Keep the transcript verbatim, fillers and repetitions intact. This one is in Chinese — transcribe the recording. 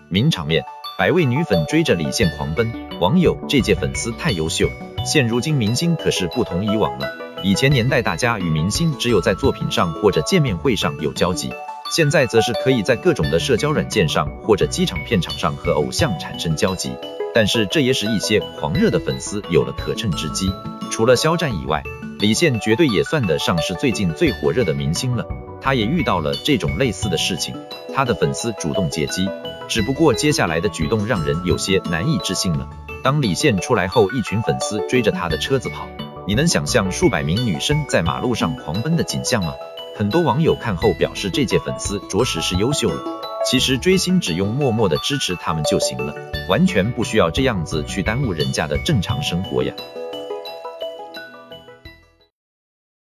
名场面，百位女粉追着李现狂奔，网友这届粉丝太优秀，现如今明星可是不同以往了。以前年代大家与明星只有在作品上或者见面会上有交集，现在则是可以在各种的社交软件上或者机场片场上和偶像产生交集。但是这也使一些狂热的粉丝有了可乘之机。除了肖战以外，李现绝对也算得上是最近最火热的明星了。他也遇到了这种类似的事情，他的粉丝主动接机，只不过接下来的举动让人有些难以置信了。当李现出来后，一群粉丝追着他的车子跑，你能想象数百名女生在马路上狂奔的景象吗？很多网友看后表示，这届粉丝着实是优秀了。其实追星只用默默的支持他们就行了，完全不需要这样子去耽误人家的正常生活呀。